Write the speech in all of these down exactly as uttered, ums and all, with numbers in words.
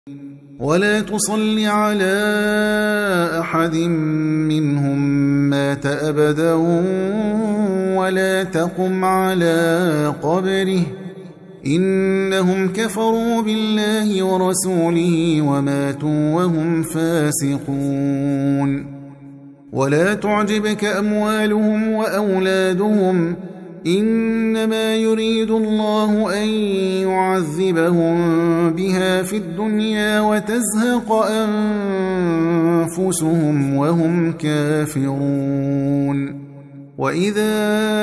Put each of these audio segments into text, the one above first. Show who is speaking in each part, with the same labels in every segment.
Speaker 1: ولا تصل على أحد منهم مات أبدا ولا تقم على قبره إنهم كفروا بالله ورسوله وماتوا وهم فاسقون. ولا تعجبك أموالهم وأولادهم إنما يريد الله أن يعذبهم بها في الدنيا وتزهق أنفسهم وهم كافرون. وإذا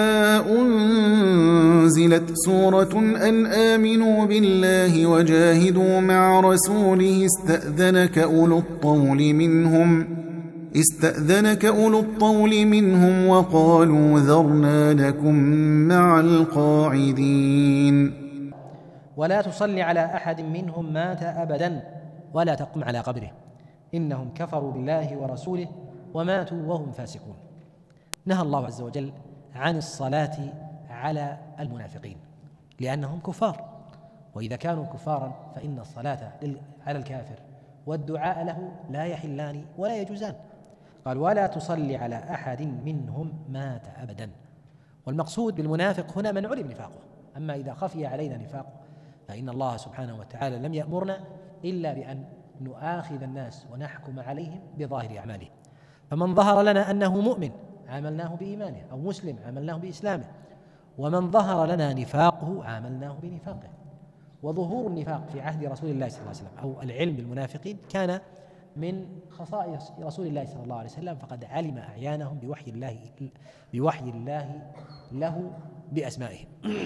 Speaker 1: أنزلت سورة أن آمنوا بالله وجاهدوا مع رسوله استأذنك أولو الطول منهم استأذنك أولو الطول منهم وقالوا ذرنا لكم مع القاعدين.
Speaker 2: ولا تصل على أحد منهم مات أبدا ولا تقم على قبره إنهم كفروا بالله ورسوله وماتوا وهم فاسقون. نهى الله عز وجل عن الصلاة على المنافقين لأنهم كفار، وإذا كانوا كفارا فإن الصلاة على الكافر والدعاء له لا يحلان ولا يجوزان. قال ولا تصلي على أحد منهم مات أبدا. والمقصود بالمنافق هنا من علم نفاقه، أما إذا خفي علينا نفاقه فإن الله سبحانه وتعالى لم يأمرنا إلا بأن نؤاخذ الناس ونحكم عليهم بظاهر أعمالهم. فمن ظهر لنا أنه مؤمن عاملناه بإيمانه، أو مسلم عاملناه بإسلامه، ومن ظهر لنا نفاقه عاملناه بنفاقه. وظهور النفاق في عهد رسول الله صلى الله عليه وسلم أو العلم بالمنافقين كان من خصائص رسول الله صلى الله عليه وسلم، فقد علم أعيانهم بوحي الله بوحي الله له بأسمائهم.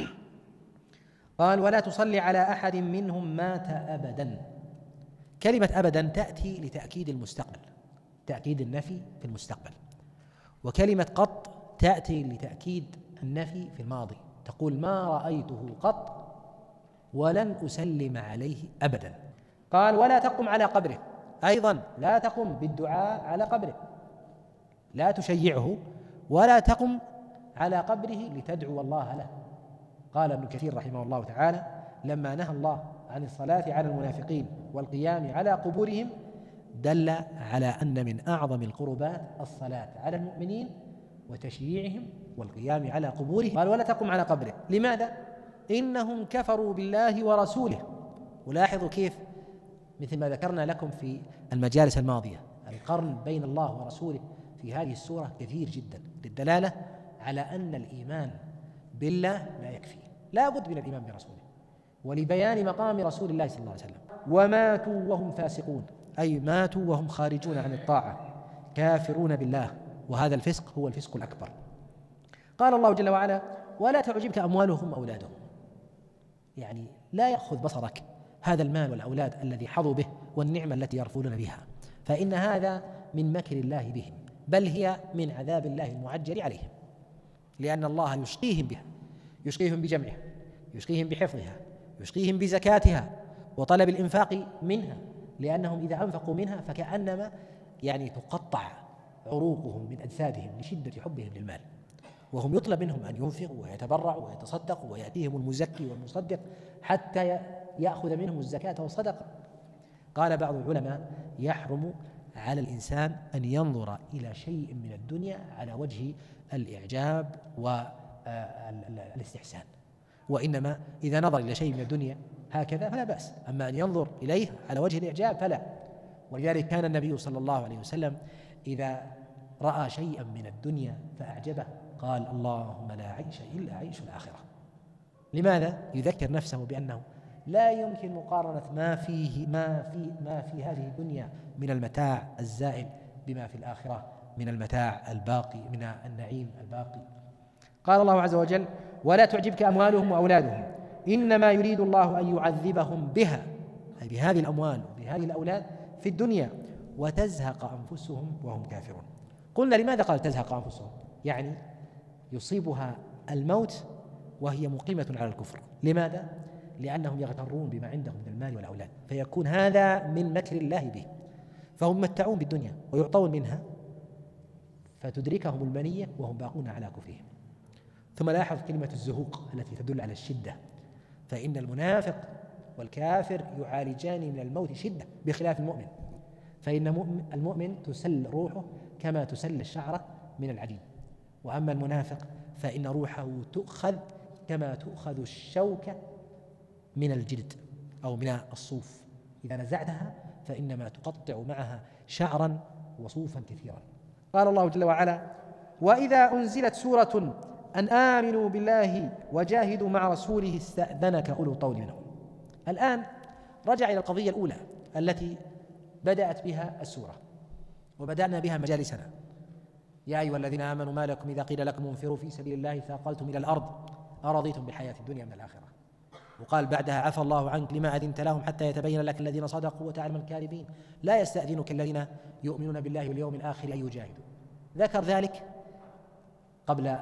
Speaker 2: قال ولا تصلي على أحد منهم مات أبدا. كلمة أبدا تأتي لتأكيد المستقبل، تأكيد النفي في المستقبل، وكلمة قط تأتي لتأكيد النفي في الماضي، تقول ما رأيته قط ولن أسلم عليه أبدا. قال ولا تقم على قبره، أيضا لا تقم بالدعاء على قبره، لا تشيعه ولا تقم على قبره لتدعو الله له. قال ابن كثير رحمه الله تعالى لما نهى الله عن الصلاة على المنافقين والقيام على قبورهم دل على أن من أعظم القربات الصلاة على المؤمنين وتشييعهم والقيام على قبورهم. قال ولا تقم على قبره، لماذا؟ إنهم كفروا بالله ورسوله. ولاحظوا كيف مثل ما ذكرنا لكم في المجالس الماضية القرن بين الله ورسوله في هذه السورة كثير جدا للدلالة على أن الإيمان بالله لا يكفي، لا بد من الإيمان برسوله، ولبيان مقام رسول الله صلى الله عليه وسلم. وماتوا وهم فاسقون، أي ماتوا وهم خارجون عن الطاعة كافرون بالله، وهذا الفسق هو الفسق الأكبر. قال الله جل وعلا ولا تعجبك أموالهم وأولادهم، يعني لا يأخذ بصرك هذا المال والأولاد الذي حظوا به والنعمة التي يرفضون بها، فإن هذا من مكر الله بهم، بل هي من عذاب الله المعجل عليهم، لأن الله يشقيهم بها، يشقيهم بجمعها، يشقيهم بحفظها، يشقيهم بزكاتها وطلب الإنفاق منها، لأنهم إذا أنفقوا منها فكأنما يعني تقطع عروقهم من أجسادهم لشدة حبهم للمال، وهم يطلب منهم أن ينفقوا ويتبرعوا ويتصدقوا، ويأتيهم المزكي والمصدق حتى يأخذ منهم الزكاة والصدقة. قال بعض العلماء يحرم على الإنسان أن ينظر إلى شيء من الدنيا على وجه الإعجاب والاستحسان، وإنما إذا نظر إلى شيء من الدنيا هكذا فلا بأس، أما أن ينظر إليه على وجه الإعجاب فلا. ولذلك كان النبي صلى الله عليه وسلم إذا رأى شيئا من الدنيا فأعجبه قال اللهم لا عيش إلا عيش الآخرة. لماذا؟ يذكر نفسه بأنه لا يمكن مقارنة ما فيه ما في ما في هذه الدنيا من المتاع الزائل بما في الآخرة من المتاع الباقي، من النعيم الباقي. قال الله عز وجل ولا تعجبك أموالهم وأولادهم إنما يريد الله أن يعذبهم بها، أي بهذه الأموال وبهذه الأولاد في الدنيا وتزهق أنفسهم وهم كافرون. قلنا لماذا قال تزهق أنفسهم؟ يعني يصيبها الموت وهي مقيمة على الكفر. لماذا؟ لأنهم يغترون بما عندهم من المال والأولاد، فيكون هذا من مكر الله به، فهم متعون بالدنيا ويعطون منها فتدركهم المنية وهم باقون على كفرهم. ثم لاحظ كلمة الزهوق التي تدل على الشدة، فإن المنافق والكافر يعالجان من الموت شدة بخلاف المؤمن، فإن المؤمن تسل روحه كما تسل الشعرة من العجين، وأما المنافق فإن روحه تؤخذ كما تؤخذ الشوكة من الجلد أو من الصوف، إذا نزعتها فإنما تقطع معها شعرا وصوفا كثيرا. قال الله جل وعلا: وإذا أنزلت سورة أن آمنوا بالله وجاهدوا مع رسوله استأذنك أولو الطول منهم. الآن رجع إلى القضية الأولى التي بدأت بها السورة وبدأنا بها مجالسنا: يا أيها الذين آمنوا ما لكم إذا قيل لكم انفروا في سبيل الله ثاقلتم إلى الأرض أرضيتم بالحياة الدنيا من الآخرة. وقال بعدها: عفى الله عنك لما أذنت لهم حتى يتبين لك الذين صدقوا وتعلم الكاذبين لا يستأذنك الذين يؤمنون بالله واليوم الآخر أن يجاهدوا. ذكر ذلك قبل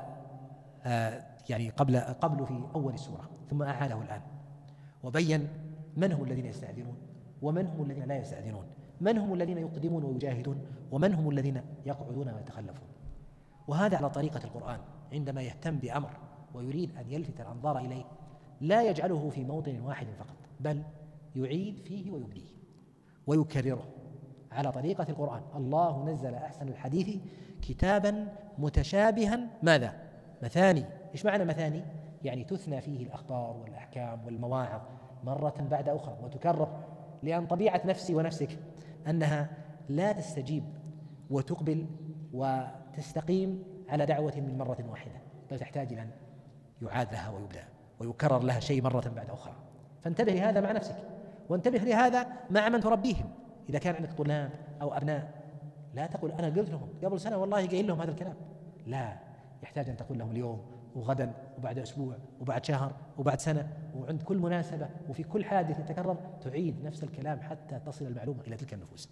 Speaker 2: آه يعني قبل قبل في أول السورة، ثم أعاده الآن وبين من هم الذين يستأذنون ومن هم الذين لا يستأذنون، من هم الذين يقدمون ويجاهدون ومن هم الذين يقعدون ويتخلفون. وهذا على طريقة القرآن، عندما يهتم بأمر ويريد أن يلفت الأنظار إليه لا يجعله في موطن واحد فقط، بل يعيد فيه ويبديه ويكرره على طريقة القرآن. الله نزل أحسن الحديث كتابا متشابها ماذا؟ مثاني. إيش معنى مثاني؟ يعني تثنى فيه الأخبار والأحكام والمواعظ مرة بعد أخرى وتكرر، لأن طبيعة نفسي ونفسك أنها لا تستجيب وتقبل وتستقيم على دعوة من مرة واحدة، بل تحتاج إلى أن يعاد لها ويبدأ ويكرر لها شيء مرة بعد أخرى. فانتبه لهذا مع نفسك، وانتبه لهذا مع من تربيهم. إذا كان عندك طلاب أو أبناء لا تقول أنا قلت لهم قبل سنة والله قايل لهم هذا الكلام، لا، يحتاج أن تقول لهم اليوم وغدا وبعد أسبوع وبعد شهر وبعد سنة، وعند كل مناسبة وفي كل حادث يتكرر تعيد نفس الكلام حتى تصل المعلومة إلى تلك النفوس.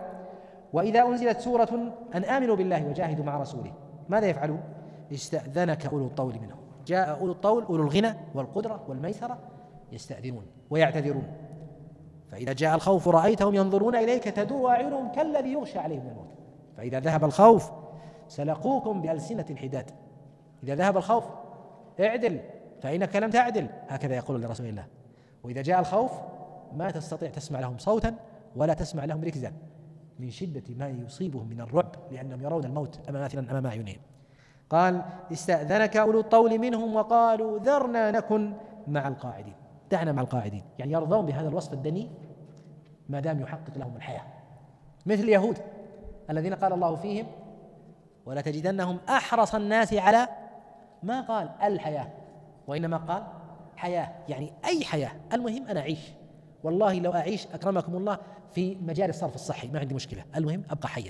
Speaker 2: وإذا أنزلت سورة أن آمنوا بالله وجاهدوا مع رسوله ماذا يفعلون؟ استأذنك أولو الطول منهم. جاء أولو الطول أولو الغنى والقدرة والميسرة يستأذنون ويعتذرون. فإذا جاء الخوف رأيتهم ينظرون إليك تدور أعينهم كالذي يغشى عليه من الموت، فإذا ذهب الخوف سلقوكم بألسنة الحداد. إذا ذهب الخوف اعدل فإنك لم تعدل، هكذا يقول لرسول الله. وإذا جاء الخوف ما تستطيع تسمع لهم صوتا ولا تسمع لهم ركزا من شدة ما يصيبهم من الرعب، لأنهم يرون الموت ماثلا أمام أعينهم. قال استأذنك أولو الطول منهم وقالوا ذرنا نكن مع القاعدين، دعنا مع القاعدين، يعني يرضون بهذا الوصف الدني ما دام يحقق لهم الحياة، مثل اليهود الذين قال الله فيهم ولا تجدنهم أحرص الناس على، ما قال الحياة وإنما قال حياة، يعني أي حياة، المهم أنا أعيش، والله لو أعيش أكرمكم الله في مجال الصرف الصحي ما عندي مشكلة، المهم أبقى حيا.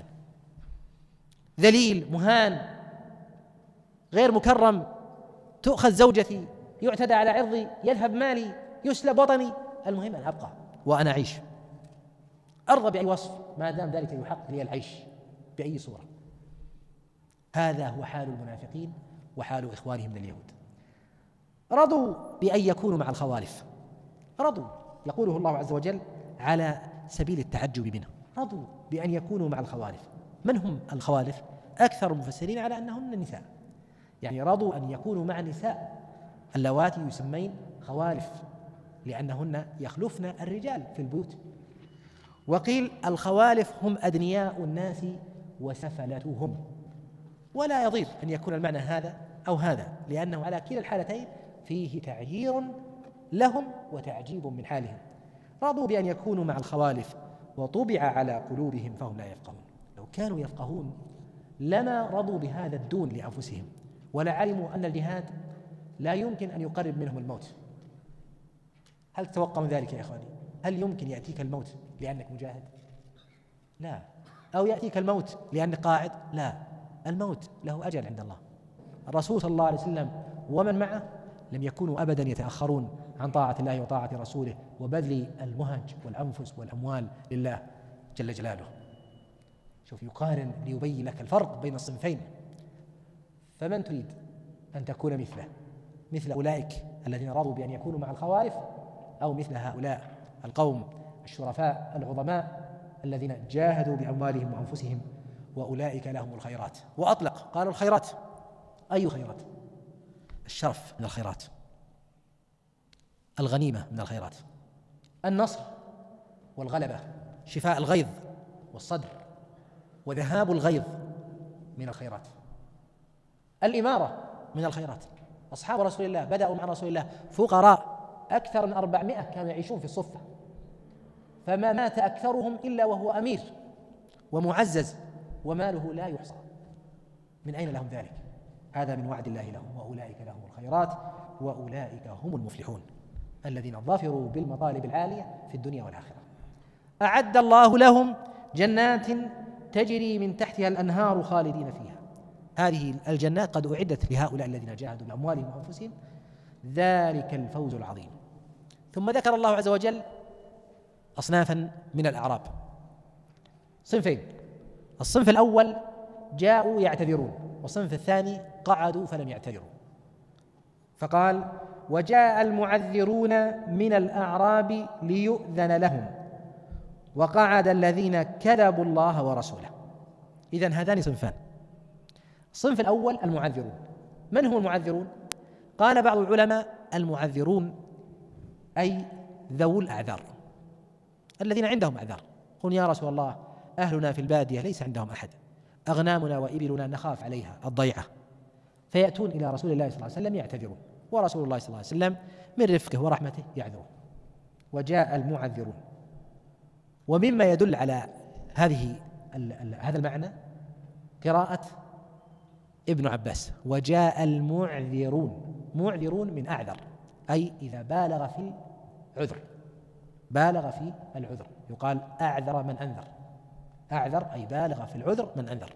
Speaker 2: ذليل مهان غير مكرم، تؤخذ زوجتي، يعتدى على عرضي، يذهب مالي، يسلب وطني، المهم أن أبقى وأنا أعيش، أرضى بأي وصف ما دام ذلك يحقق لي العيش بأي صورة. هذا هو حال المنافقين وحال إخوانهم من اليهود. رضوا بأن يكونوا مع الخوالف، رضوا، يقوله الله عز وجل على سبيل التعجب منه، رضوا بأن يكونوا مع الخوالف. من هم الخوالف؟ أكثر المفسرين على أنهن النساء، يعني رضوا أن يكونوا مع النساء اللواتي يسمين خوالف لأنهن يخلفن الرجال في البيوت. وقيل الخوالف هم أدنياء الناس وسفلتهم، ولا يضير أن يكون المعنى هذا أو هذا، لأنه على كلا الحالتين فيه تعيير لهم وتعجيب من حالهم. رضوا بأن يكونوا مع الخوالف وطبع على قلوبهم فهم لا يفقهون. لو كانوا يفقهون لما رضوا بهذا الدون لأنفسهم، ولا علموا أن الجهاد لا يمكن أن يقرب منهم الموت. هل تتوقع من ذلك يا إخواني؟ هل يمكن يأتيك الموت لأنك مجاهد؟ لا. أو يأتيك الموت لأنك قاعد؟ لا. الموت له أجل عند الله. الرسول صلى الله عليه وسلم ومن معه لم يكونوا أبدا يتأخرون عن طاعة الله وطاعة رسوله وبذل المهج والأنفس والأموال لله جل جلاله. شوف، يقارن ليبين لك الفرق بين الصنفين. فمن تريد أن تكون مثله، مثل أولئك الذين رضوا بأن يكونوا مع الخوالف، أو مثل هؤلاء القوم الشرفاء العظماء الذين جاهدوا بأموالهم وأنفسهم، وأولئك لهم الخيرات. وأطلق قالوا الخيرات، أي خيرات؟ الشرف من الخيرات، الغنيمة من الخيرات، النصر والغلبة، شفاء الغيظ والصدر وذهاب الغيظ من الخيرات، الإمارة من الخيرات. أصحاب رسول الله بدأوا مع رسول الله فقراء، أكثر من أربعمائة كانوا يعيشون في الصفة، فما مات أكثرهم إلا وهو أمير ومعزز وماله لا يحصى. من أين لهم ذلك؟ هذا من وعد الله لهم، وأولئك لهم الخيرات وأولئك هم المفلحون الذين ظفروا بالمطالب العالية في الدنيا والآخرة. أعد الله لهم جنات تجري من تحتها الأنهار خالدين فيها. هذه الجنات قد أعدت لهؤلاء الذين جاهدوا بأموالهم وأنفسهم، ذلك الفوز العظيم. ثم ذكر الله عز وجل أصنافا من الأعراب، صنفين: الصنف الأول جاءوا يعتذرون، والصنف الثاني قعدوا فلم يعتذروا. فقال: وجاء المعذرون من الأعراب ليؤذن لهم وقعد الذين كذبوا الله ورسوله. إذن هذان صنفان. الصنف الأول المعذرون. من هم المعذرون؟ قال بعض العلماء: المعذرون أي ذو الأعذار الذين عندهم أعذار، قل يا رسول الله أهلنا في البادية ليس عندهم أحد، أغنامنا وإبلنا نخاف عليها الضيعة، فيأتون إلى رسول الله صلى الله عليه وسلم يعتذرون، ورسول الله صلى الله عليه وسلم من رفقه ورحمته يعذرون. وجاء المعذرون. ومما يدل على هذه هذا المعنى قراءة ابن عباس: وجاء المعذرون. معذرون من أعذر، أي إذا بالغ في العذر، بالغ في العذر، يقال أعذر من أنذر. أعذر أي بالغ في العذر من أنذر.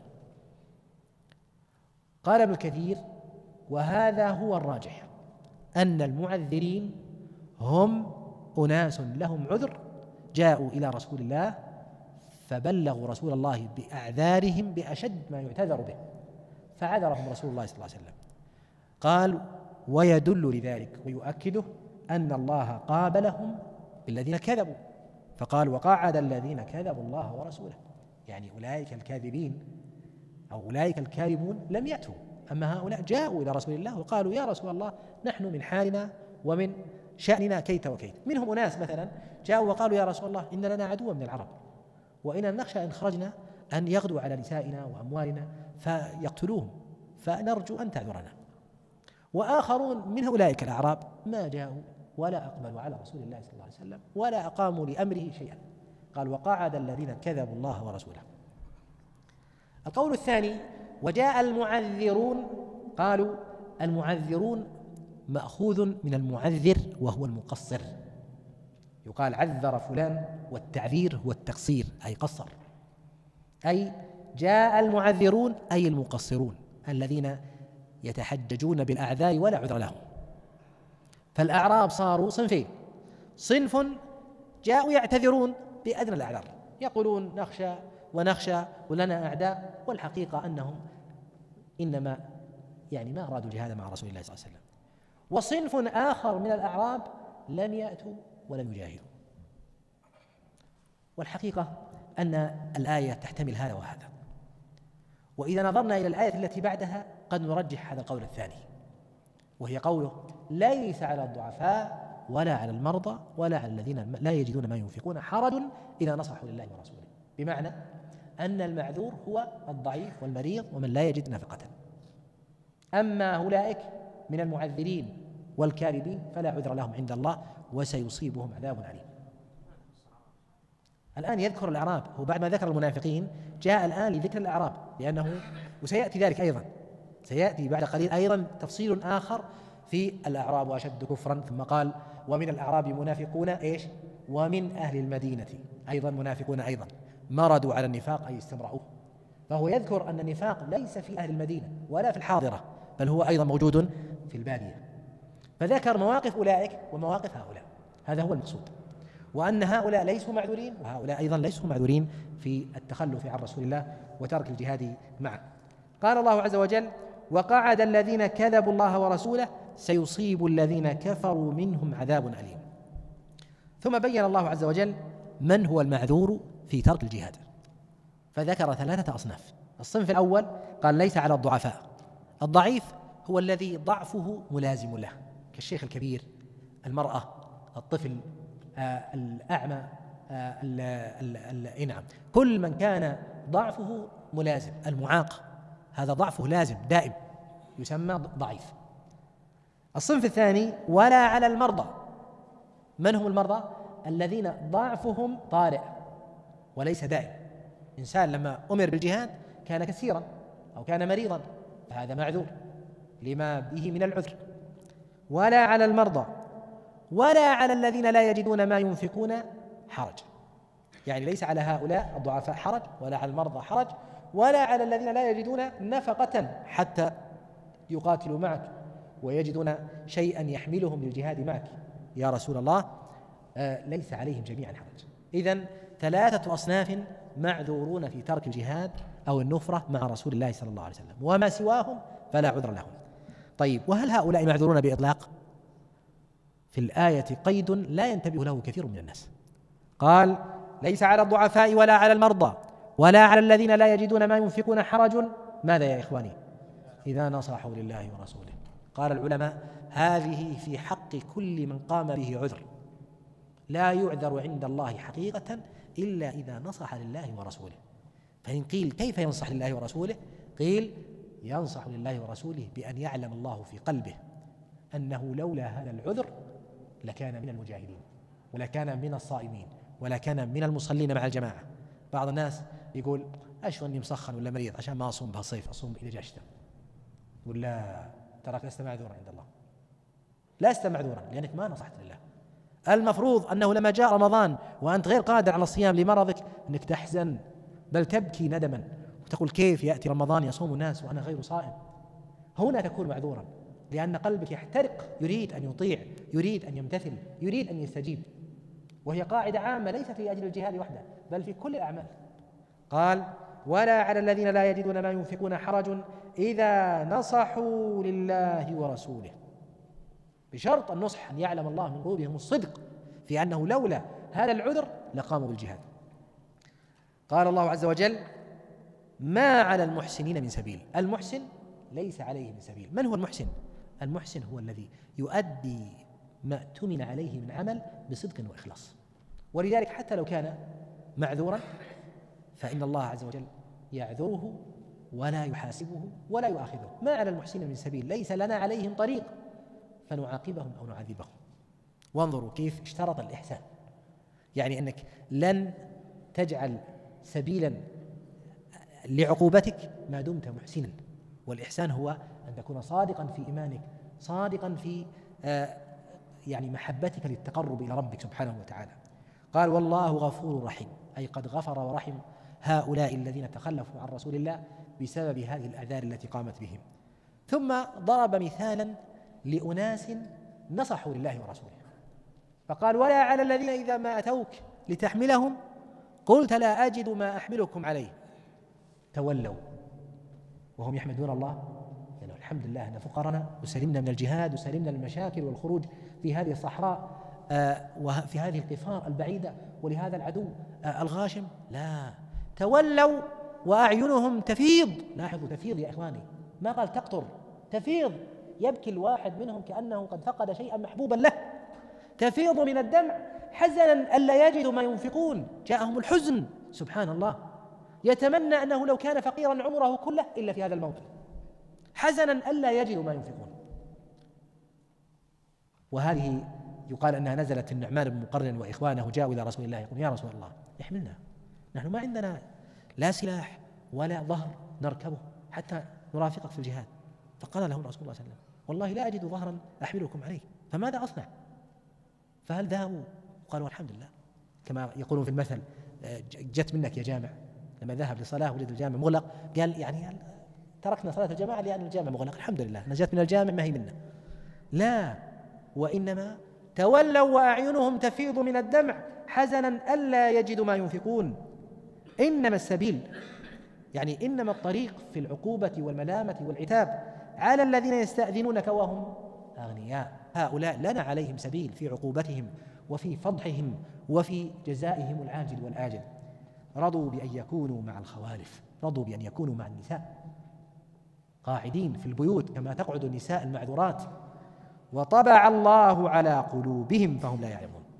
Speaker 2: قال ابن كثير: وهذا هو الراجح، أن المعذرين هم أناس لهم عذر جاءوا إلى رسول الله فبلغوا رسول الله بأعذارهم بأشد ما يعتذر به، فعذرهم رسول الله صلى الله عليه وسلم. قال: ويدل لذلك ويؤكده أن الله قابلهم بالذين كذبوا، فقال: وقعد الذين كذبوا الله ورسوله، يعني أولئك الكاذبين أو أولئك الكاذبون لم يأتوا، أما هؤلاء جاءوا إلى رسول الله وقالوا: يا رسول الله نحن من حالنا ومن شأننا كيت وكيت. منهم أناس مثلا جاءوا وقالوا: يا رسول الله إن لنا عدوا من العرب، وإن نخشى إن خرجنا أن يغدوا على نسائنا وأموالنا فيقتلوهم، فنرجو أن تعذرنا. وآخرون من أولئك الأعراب ما جاءوا ولا أقبلوا على رسول الله صلى الله عليه وسلم ولا أقاموا لأمره شيئا. قال: وقعد الذين كذبوا الله ورسوله. القول الثاني: وجاء المعذرون. قالوا: المعذرون مأخوذ من المعذر وهو المقصر، يقال عذر فلان، والتعذير هو التقصير أي قصر. أي جاء المعذرون أي المقصرون الذين يتحججون بالأعذار ولا عذر لهم. فالأعراب صاروا صنفين: صنف جاءوا يعتذرون بأدنى الأعذار، يقولون نخشى ونخشى ولنا أعداء، والحقيقة أنهم إنما يعني ما أرادوا الجهاد مع رسول الله صلى الله عليه وسلم. وصنف آخر من الأعراب لم يأتوا ولم يجاهدوا. والحقيقة أن الآية تحتمل هذا وهذا، وإذا نظرنا إلى الآية التي بعدها قد نرجح هذا القول الثاني، وهي قوله: ليس على الضعفاء ولا على المرضى ولا على الذين لا يجدون ما ينفقون حرج إذا نصحوا لله ورسوله، بمعنى أن المعذور هو الضعيف والمريض ومن لا يجد نفقة. أما أولئك من المعذرين والكاذبين فلا عذر لهم عند الله وسيصيبهم عذاب أليم. الآن يذكر الأعراب، هو بعد ما ذكر المنافقين جاء الآن لذكر الأعراب، لأنه وسيأتي ذلك أيضا، سيأتي بعد قليل أيضا تفصيل آخر في الأعراب وأشد كفرا. ثم قال: ومن الأعراب منافقون إيش؟ ومن أهل المدينة أيضا منافقون أيضا مرضوا على النفاق أي استمرأوه. فهو يذكر أن النفاق ليس في أهل المدينة ولا في الحاضرة، بل هو أيضا موجود في البادية، فذكر مواقف أولئك ومواقف هؤلاء، هذا هو المقصود، وأن هؤلاء ليسوا معذورين وهؤلاء أيضا ليسوا معذورين في التخلف عن رسول الله وترك الجهاد معه. قال الله عز وجل: وقعد الذين كذبوا الله ورسوله سيصيب الذين كفروا منهم عذاب أليم. ثم بين الله عز وجل من هو المعذور في ترك الجهاد، فذكر ثلاثة أصناف. الصنف الأول قال: ليس على الضعفاء. الضعيف هو الذي ضعفه ملازم له، كالشيخ الكبير، المرأة، الطفل، الأعمى، أي نعم، كل من كان ضعفه ملازم. المعاق هذا ضعفه لازم دائم يسمى ضعيف. الصنف الثاني ولا على المرضى. من هم المرضى؟ الذين ضعفهم طارئ وليس دائم. إنسان لما أمر بالجهاد كان كثيرا أو كان مريضا فهذا معذور لما به من العذر. ولا على المرضى ولا على الذين لا يجدون ما ينفقون حرج، يعني ليس على هؤلاء الضعفاء حرج، ولا على المرضى حرج، ولا على الذين لا يجدون نفقة حتى يقاتلوا معك ويجدون شيئا يحملهم للجهاد معك يا رسول الله، آه ليس عليهم جميعا حرج. إذن ثلاثة أصناف معذورون في ترك الجهاد أو النفرة مع رسول الله صلى الله عليه وسلم، وما سواهم فلا عذر لهم. طيب، وهل هؤلاء معذورون بإطلاق؟ في الآية قيد لا ينتبه له كثير من الناس. قال ليس على الضعفاء ولا على المرضى ولا على الذين لا يجدون ما ينفقون حرج، ماذا يا إخواني؟ إذا نصحوا لله ورسوله. قال العلماء هذه في حق كل من قام به عذر، لا يعذر عند الله حقيقة إلا إذا نصح لله ورسوله. فإن قيل كيف ينصح لله ورسوله؟ قيل ينصح لله ورسوله بأن يعلم الله في قلبه أنه لولا هذا العذر لكان من المجاهدين ولكان من الصائمين ولكان من المصلين مع الجماعة. بعض الناس يقول أشو أني مسخن ولا مريض عشان ما أصوم بهالصيف، أصوم إذا جاء الشتاء. يقول لا، تراك لست معذورا عند الله، لست معذورا لأنك ما نصحت لله. المفروض أنه لما جاء رمضان وأنت غير قادر على الصيام لمرضك أنك تحزن بل تبكي ندما وتقول كيف يأتي رمضان يصوم الناس وأنا غير صائم. هنا تكون معذورا لأن قلبك يحترق، يريد أن يطيع، يريد أن يمتثل، يريد أن يستجيب. وهي قاعدة عامة ليست في أجل الجهاد وحده بل في كل الأعمال. قال ولا على الذين لا يجدون ما ينفقون حرج إذا نصحوا لله ورسوله، بشرط النصح أن يعلم الله من قلوبهم الصدق في أنه لولا هذا العذر لقاموا بالجهاد. قال الله عز وجل ما على المحسنين من سبيل. المحسن ليس عليه من سبيل. من هو المحسن؟ المحسن هو الذي يؤدي ما اؤتمن عليه من عمل بصدق وإخلاص. ولذلك حتى لو كان معذورا فإن الله عز وجل يعذره ولا يحاسبه ولا يؤاخذه. ما على المحسنين من سبيل، ليس لنا عليهم طريق فنعاقبهم أو نعذبهم. وانظروا كيف اشترط الإحسان، يعني أنك لن تجعل سبيلا لعقوبتك ما دمت محسنا. والإحسان هو أن تكون صادقا في إيمانك، صادقا في آه يعني محبتك للتقرب إلى ربك سبحانه وتعالى. قال والله غفور رحيم، أي قد غفر ورحم هؤلاء الذين تخلفوا عن رسول الله بسبب هذه الأعذار التي قامت بهم. ثم ضرب مثالا لأناس نصحوا لله ورسوله فقال ولا على الذين إذا ما أتوك لتحملهم قلت لا أجد ما أحملكم عليه تولوا وهم يحمدون الله يعني الحمد لله أن فقرنا وسلمنا من الجهاد وسلمنا من المشاكل والخروج في هذه الصحراء آه وفي هذه القفار البعيدة ولهذا العدو آه الغاشم. لا، تولوا وأعينهم تفيض. لاحظوا تفيض يا إخواني، ما قال تقطر، تفيض. يبكي الواحد منهم كأنه قد فقد شيئا محبوبا له، تفيض من الدمع حزنا ألا يجدوا ما ينفقون. جاءهم الحزن سبحان الله، يتمنى أنه لو كان فقيرا عمره كله إلا في هذا الموطن، حزنا ألا يجدوا ما ينفقون. وهذه يقال أنها نزلت في النعمان بن مقرن وإخوانه جاءوا إلى رسول الله يقول يا رسول الله احملنا، نحن ما عندنا لا سلاح ولا ظهر نركبه حتى نرافقك في الجهاد. فقال لهم رسول الله صلى الله عليه وسلم والله لا أجد ظهرا أحملكم عليه فماذا أصنع؟ فهل ذهبوا؟ قالوا الحمد لله، كما يقولون في المثل جت منك يا جامع. لما ذهب لصلاة وجد الجامع مغلق قال يعني تركنا صلاة الجماعة لأن الجامع مغلق، الحمد لله نجت من الجامع ما هي منا. لا، وإنما تولوا وأعينهم تفيض من الدمع حزنا ألا يجدوا ما ينفقون. إنما السبيل يعني إنما الطريق في العقوبة والملامة والعتاب على الذين يستأذنونك وهم أغنياء. هؤلاء لنا عليهم سبيل في عقوبتهم وفي فضحهم وفي جزائهم العاجل والآجل. رضوا بأن يكونوا مع الخوالف، رضوا بأن يكونوا مع النساء قاعدين في البيوت كما تقعد النساء المعذورات. وطبع الله على قلوبهم فهم لا يعلمون.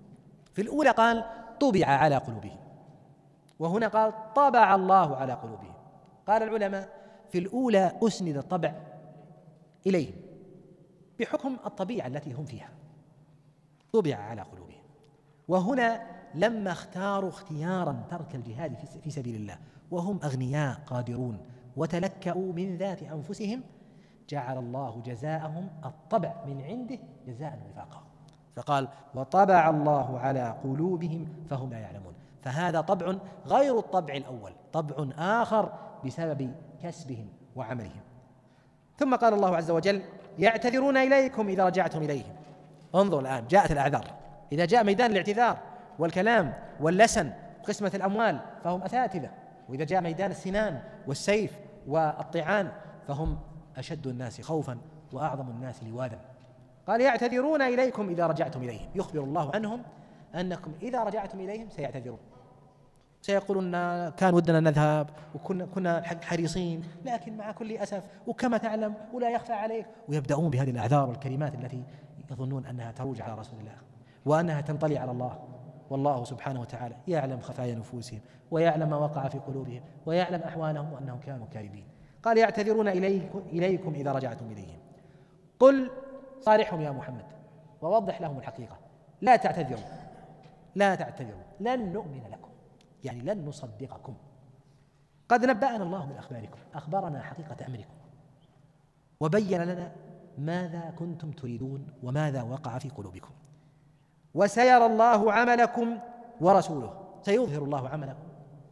Speaker 2: في الأولى قال طبع على قلوبهم، وهنا قال طبع الله على قلوبهم. قال العلماء في الأولى أسند الطبع إليهم بحكم الطبيعة التي هم فيها، طبع على قلوبهم. وهنا لما اختاروا اختيارا ترك الجهاد في سبيل الله وهم أغنياء قادرون وتلكأوا من ذات أنفسهم، جعل الله جزاءهم الطبع من عنده جزاء وفاقا، فقال وطبع الله على قلوبهم فهم لا يعلمون. فهذا طبع غير الطبع الأول، طبع آخر بسبب كسبهم وعملهم. ثم قال الله عز وجل يعتذرون إليكم إذا رجعتم إليهم. انظر الآن جاءت الأعذار، إذا جاء ميدان الاعتذار والكلام واللسن وقسمة الأموال فهم أساتذة، وإذا جاء ميدان السنان والسيف والطعان فهم أشد الناس خوفا وأعظم الناس لواذا. قال يعتذرون إليكم إذا رجعتم إليهم، يخبر الله عنهم أنكم إذا رجعتم إليهم سيعتذرون، سيقولون كان ودنا نذهب وكنا كنا حريصين، لكن مع كل أسف وكما تعلم ولا يخفى عليك، ويبدأون بهذه الأعذار والكلمات التي يظنون أنها تروج على رسول الله وأنها تنطلي على الله. والله سبحانه وتعالى يعلم خفايا نفوسهم ويعلم ما وقع في قلوبهم ويعلم أحوالهم وأنهم كانوا كاذبين. قال يعتذرون إليكم, إليكم إذا رجعتم إليهم. قل صارحهم يا محمد ووضح لهم الحقيقة، لا تعتذروا لا تعتذروا لن نؤمن لكم، يعني لن نصدقكم، قد نبأنا الله من أخباركم، أخبرنا حقيقة أمركم وبين لنا ماذا كنتم تريدون وماذا وقع في قلوبكم، وسيرى الله عملكم ورسوله، سيظهر الله عملكم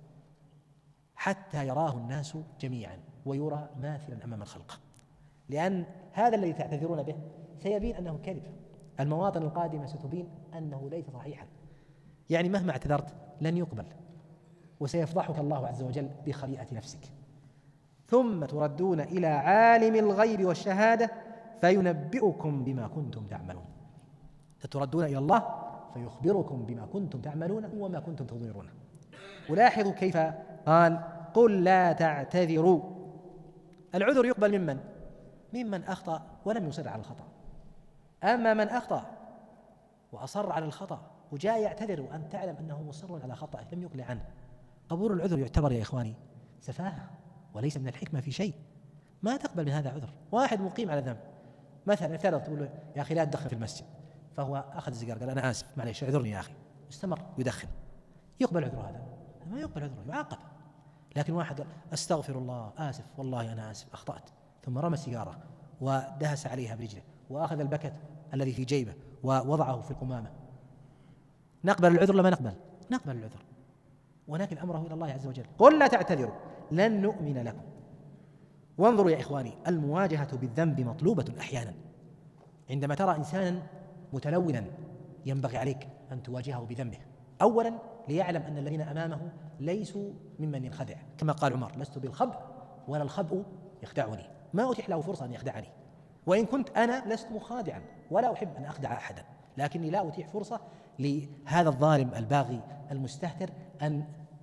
Speaker 2: حتى يراه الناس جميعا ويرى ماثلا أمام الخلق، لأن هذا الذي تعتذرون به سيبين أنه كذب، المواطن القادمة ستبين أنه ليس صحيحا، يعني مهما اعتذرت لن يقبل، وسيفضحك الله عز وجل بخبيئة نفسك. ثم تردون إلى عالم الغيب والشهادة فينبئكم بما كنتم تعملون، ستردون إلى الله فيخبركم بما كنتم تعملون وما كنتم تظهرون. ولاحظوا كيف قال قل لا تعتذروا، العذر يقبل ممن؟ ممن أخطأ ولم يصر على الخطأ. أما من أخطأ وأصر على الخطأ وجاء يعتذر وأن تعلم أنه مصر على خطأه لم يقلع عنه، قبول العذر يعتبر يا إخواني سفاهة وليس من الحكمة في شيء، ما تقبل من هذا عذر. واحد مقيم على ذنب مثلا افترض تقول له يا أخي لا تدخن في المسجد، فهو أخذ السيجار قال أنا آسف معليش اعذرني يا أخي، استمر يدخن، يقبل عذره؟ هذا ما يقبل عذره، يعاقب. لكن واحد قال أستغفر الله آسف والله أنا آسف أخطأت، ثم رمى السيجارة ودهس عليها برجله وأخذ البكت الذي في جيبه ووضعه في القمامة، نقبل العذر ولا ما نقبل؟ نقبل العذر، ولكن أمره إلى الله عز وجل قل لا تعتذروا لن نؤمن لكم. وانظروا يا إخواني المواجهة بالذنب مطلوبة أحيانا، عندما ترى إنسانا متلونا ينبغي عليك أن تواجهه بذنبه، أولا ليعلم أن الذين أمامه ليسوا ممن ينخدع، كما قال عمر لست بالخبء ولا الخبء يخدعني، ما أتيح له فرصة أن يخدعني، وإن كنت أنا لست مخادعا ولا أحب أن أخدع أحدا، لكني لا أتيح فرصة لهذا الظالم الباغي المستهتر أن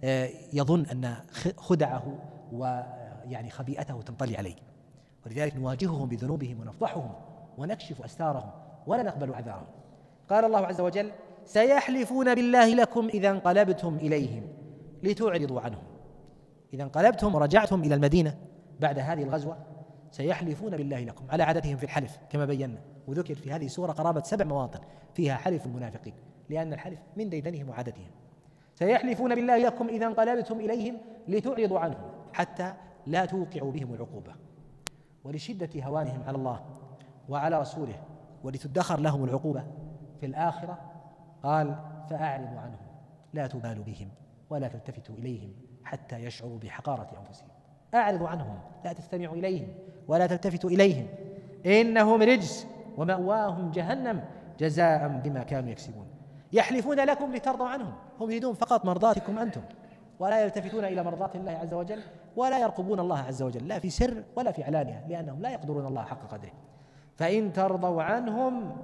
Speaker 2: يظن أن خدعه ويعني خبيئته تنطلي عليه. ولذلك نواجههم بذنوبهم ونفضحهم ونكشف أستارهم ولا نقبل أعذارهم. قال الله عز وجل سيحلفون بالله لكم إذا انقلبتم إليهم لتعرضوا عنهم. إذا انقلبتم ورجعتم إلى المدينة بعد هذه الغزوة سيحلفون بالله لكم على عادتهم في الحلف كما بينا، وذكر في هذه السورة قرابة سبع مواطن فيها حلف المنافقين، لأن الحلف من ديدنهم وعادتهم. سيحلفون بالله لكم إذا انقلبتم إليهم لتعرضوا عنهم حتى لا توقعوا بهم العقوبة، ولشدة هوانهم على الله وعلى رسوله ولتدخر لهم العقوبة في الآخرة قال فأعرضوا عنهم لا تبالوا بهم ولا تلتفتوا إليهم حتى يشعروا بحقارة أنفسهم. أعرضوا عنهم لا تستمعوا إليهم ولا تلتفتوا إليهم إنهم رجس ومأواهم جهنم جزاء بما كانوا يكسبون. يحلفون لكم لترضوا عنهم، هم يريدون فقط مرضاتكم أنتم ولا يلتفتون إلى مرضات الله عز وجل ولا يرقبون الله عز وجل لا في سر ولا في علانية، لأنهم لا يقدرون الله حق قدره. فإن ترضوا عنهم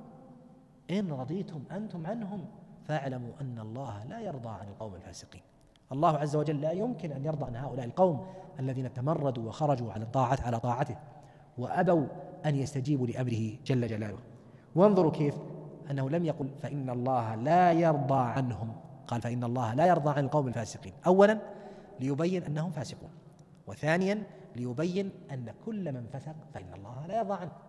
Speaker 2: إن رضيتم أنتم عنهم فاعلموا أن الله لا يرضى عن القوم الفاسقين. الله عز وجل لا يمكن أن يرضى عن هؤلاء القوم الذين تمردوا وخرجوا على الطاعة على طاعته وأبوا أن يستجيبوا لأمره جل جلاله. وانظروا كيف أنه لم يقل فإن الله لا يرضى عنهم، قال فإن الله لا يرضى عن القوم الفاسقين، أولا ليبين أنهم فاسقون، وثانيا ليبين أن كل من فسق فإن الله لا يرضى عنه.